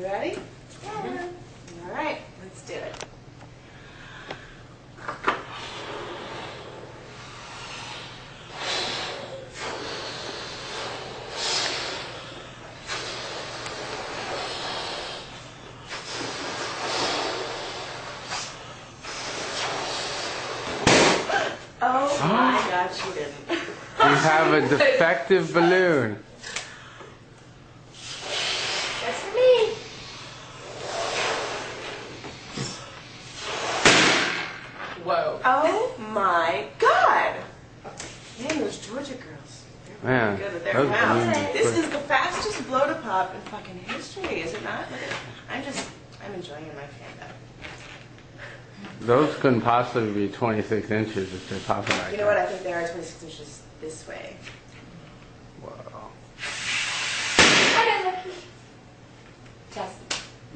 You ready? Yeah. All right, let's do it. Oh my gosh, you didn't. You have a defective balloon. That's for me. Whoa. Oh my God. Man, those Georgia girls. Man, Good with their those mouths. balloons. This is the fastest blow to pop in fucking history, is it not? Look at, I'm enjoying my Panda. Those couldn't possibly be 26 inches if they're popping like that. You know what? I think they are 26 inches this way.